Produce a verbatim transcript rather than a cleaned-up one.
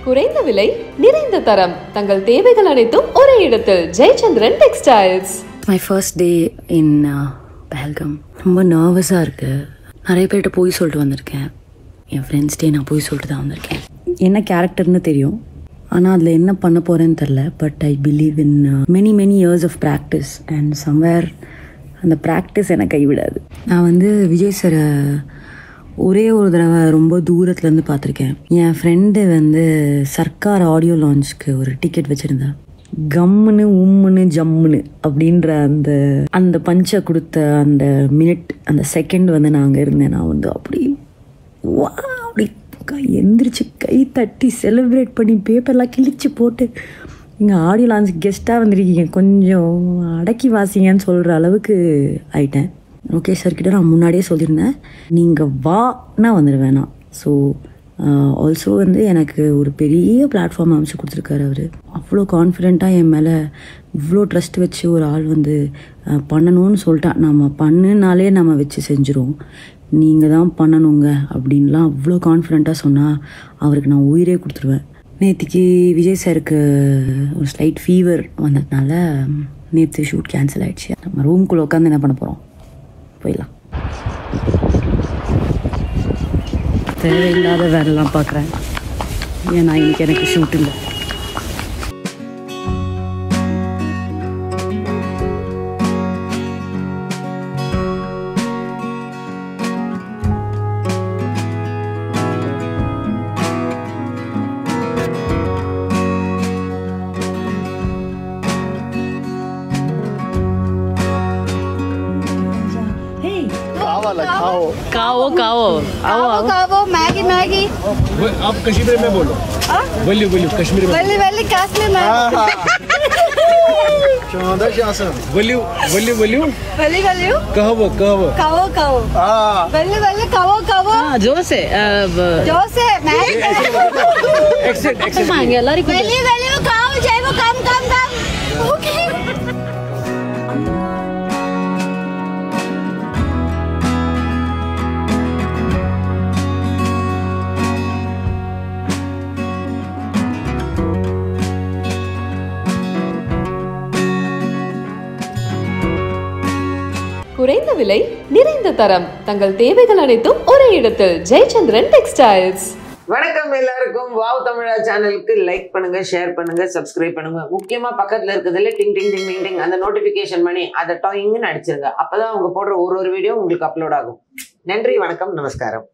குறைந்த விலை நிறைந்த தரம் தங்கள் தேவைகள் அனைத்தும் ஒரே இடத்தில் Jayachandran textiles. My first day in Pahalgam. ரொம்ப நர்வஸாக இருக்குது. நிறைய பேர்கிட்ட போய் சொல்லிட்டு வந்திருக்கேன். என் ஃப்ரெண்ட்ஸ் டே நான் போய் சொல்லிட்டு தான் வந்திருக்கேன். என்ன கேரக்டர்னு தெரியும், ஆனால் அதில் என்ன பண்ண போகிறேன்னு தெரில. But I believe in many many years of practice and somewhere அந்த ப்ராக்டிஸ் என்னை கைவிடாது. நான் வந்து விஜய் சாரை ஒரே ஒரு தடவை ரொம்ப தூரத்துலேருந்து பார்த்துருக்கேன். என் ஃப்ரெண்டு வந்து சர்க்கார் ஆடியோ லான்ச்சுக்கு ஒரு டிக்கெட் வச்சுருந்தேன். கம்முன்னு உம்முன்னு ஜம்முன்னு அப்படின்ற அந்த அந்த பஞ்சை கொடுத்த அந்த மினிட் அந்த செகண்ட் வந்து நான் அங்கே இருந்தேன். நான் வந்து அப்படி வா அப்படி கை எந்திரிச்சு கை தட்டி செலிப்ரேட் பண்ணி பேப்பர்லாம் கிழிச்சு போட்டு இங்கே ஆடியோ லான்ச் கெஸ்ட்டாக வந்துருக்கீங்க, கொஞ்சம் அடக்கி வாசிங்கன்னு சொல்கிற அளவுக்கு ஆயிட்டேன். ஓகே சார்கிட்ட நான் முன்னாடியே சொல்லியிருந்தேன், நீங்கள் வானா வந்துடுவேன் நான். ஸோ ஆல்சோ வந்து எனக்கு ஒரு பெரிய பிளாட்ஃபார்ம் அமைச்சு கொடுத்துருக்காரு அவர். அவ்வளோ கான்ஃபிடெண்ட்டாக என் மேலே இவ்வளோ ட்ரஸ்ட் வச்சு ஒரு ஆள் வந்து பண்ணணும்னு சொல்லிட்டான். நம்ம பண்ணுனாலே நம்ம வச்சு செஞ்சுருவோம், நீங்கள் தான் பண்ணணுங்க அப்படின்லாம் அவ்வளோ கான்ஃபிடெண்ட்டாக சொன்னால் அவருக்கு நான் உயிரே கொடுத்துருவேன். நேற்றுக்கு விஜய் சாருக்கு ஒரு ஸ்லைட் ஃபீவர் வந்ததுனால நேற்று ஷூட் கேன்சல் ஆகிடுச்சு. நம்ம ரூம்குள்ளே உட்காந்து என்ன பண்ண போகிறோம், போயிடலாம். தேவையில்லாத வேலைலாம் பார்க்குறேன். ஏன்னா இன்னைக்கு எனக்கு ஷூட் இல்லை. खाओ खाओ खाओ आओ आओ खाओ मैगी मैगी आप कश्मीरी में बोलो. वल्यू वल्यू कश्मीरी में वली वली कश्मीर में चौदह शासन वल्यू वल्यू वल्यू वली वली कहवो कहवो खाओ खाओ वली वली खाओ खाओ जोर से जोर से मैगी एक्सेंट एक्सेंट मांगे எல்லாரும் वली वली खाओ जाइबो कम कम कम ओके. குறைந்த விலை நிறைந்த தரம் தங்கள் தேவைகள் அனைத்தும் ஒரே இடத்தில் ஜெயச்சந்திரன் டெக்ஸ்டைல்ஸ். வணக்கம் எல்லாருக்கும். வாவ் தமிழா சேனலுக்கு லைக் பண்ணுங்க, ஷேர் பண்ணுங்க, சப்ஸ்கிரைப் பண்ணுங்க. முக்கியமா பக்கத்துல இருக்கிறதுல டிங் டிங் டிங் டிங் டிங் அந்த நோட்டிபிகேஷன் பண்ணி அதை டாயிங்னு அடிச்சிருங்க. அப்பதான் அவங்க போடுற ஒரு ஒரு வீடியோ உங்களுக்கு அப்லோட் ஆகும். நன்றி, வணக்கம், நமஸ்காரம்.